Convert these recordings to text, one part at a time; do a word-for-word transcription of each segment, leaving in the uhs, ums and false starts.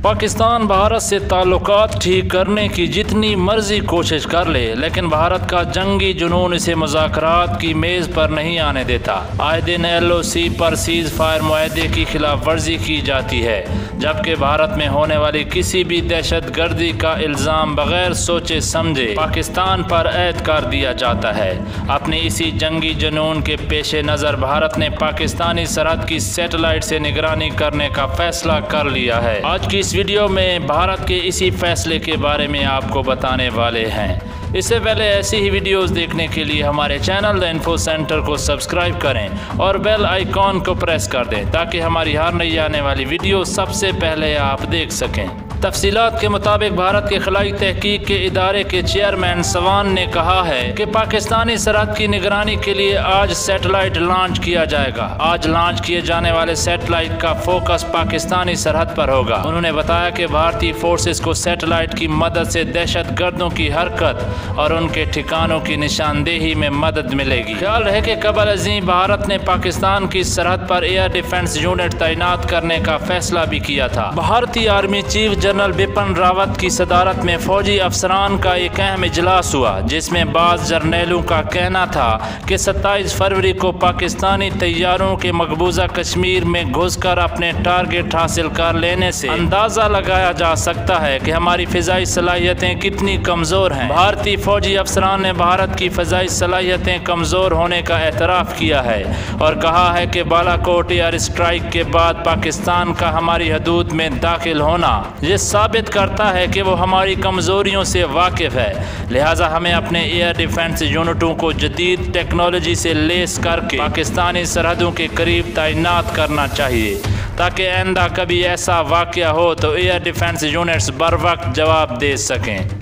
पाकिस्तान भारत से ताल्लुकात ठीक करने की जितनी मर्जी कोशिश कर ले, लेकिन भारत का जंगी जुनून इसे मुज़ाकरात की मेज़ पर नहीं आने देता। आए दिन एल ओ सी पर सीज़ फायर मुआहदे की खिलाफ वर्जी की जाती है, जबकि भारत में होने वाली किसी भी दहशत गर्दी का इल्ज़ाम बगैर सोचे समझे पाकिस्तान पर ऐद कर दिया जाता है। अपने इसी जंगी जुनून के पेश नज़र भारत ने पाकिस्तानी सरहद की सैटेलाइट से निगरानी करने का फैसला कर लिया है। आज की इस वीडियो में भारत के इसी फैसले के बारे में आपको बताने वाले हैं। इससे पहले ऐसी ही वीडियोस देखने के लिए हमारे चैनल द इन्फो सेंटर को सब्सक्राइब करें और बेल आइकॉन को प्रेस कर दें, ताकि हमारी हर नई आने वाली वीडियो सबसे पहले आप देख सकें। तफसीलात के मुताबिक भारत के खलाई तहकीक के इदारे के चेयरमैन सवान ने कहा है कि पाकिस्तानी सरहद की निगरानी के लिए आज सैटेलाइट लॉन्च किया जाएगा। आज लॉन्च किए जाने वाले सैटेलाइट का फोकस पाकिस्तानी सरहद पर होगा। उन्होंने बताया कि भारतीय फोर्सेस को सैटेलाइट की मदद से दहशत गर्दों की हरकत और उनके ठिकानों की निशानदेही में मदद मिलेगी। ख्याल रहे कि कबल अज़ीं भारत ने पाकिस्तान की सरहद पर एयर डिफेंस यूनिट तैनात करने का फैसला भी किया था। भारतीय army chief general Bipin Rawat की सदारत में फौजी अफसरान का एक अहम इजलास हुआ, जिसमें बाज़ जर्नैलों का कहना था कि सत्ताईस फरवरी को पाकिस्तानी तैयारों के मकबूजा कश्मीर में घुसकर अपने टारगेट हासिल कर लेने से अंदाज़ा लगाया जा सकता है कि हमारी फ़िज़ाई सलाहियतें कितनी कमज़ोर हैं। भारतीय फौजी अफसरान ने भारत की फ़िज़ाई सलाहियतें कमज़ोर होने का एतराफ़ किया है और कहा है कि बालाकोट एयर स्ट्राइक के बाद पाकिस्तान का हमारी हदूद में दाखिल होना ये साबित करता है कि वो हमारी कमज़ोरियों से वाकिफ़ है। लिहाजा हमें अपने एयर डिफेंस यूनिटों को जदीद टेक्नोलॉजी से लेस करके पाकिस्तानी सरहदों के करीब तैनात करना चाहिए, ताकि आइंदा कभी ऐसा वाक़या हो तो एयर डिफेंस यूनिट्स बर वक्त जवाब दे सकें।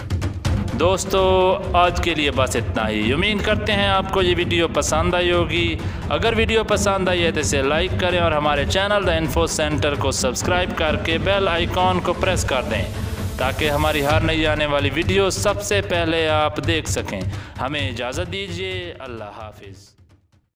दोस्तों, आज के लिए बस इतना ही। उम्मीद करते हैं आपको ये वीडियो पसंद आई होगी। अगर वीडियो पसंद आई है तो इसे लाइक करें और हमारे चैनल द इन्फो सेंटर को सब्सक्राइब करके बेल आइकॉन को प्रेस कर दें, ताकि हमारी हर नई आने वाली वीडियो सबसे पहले आप देख सकें। हमें इजाज़त दीजिए। अल्लाह हाफिज़।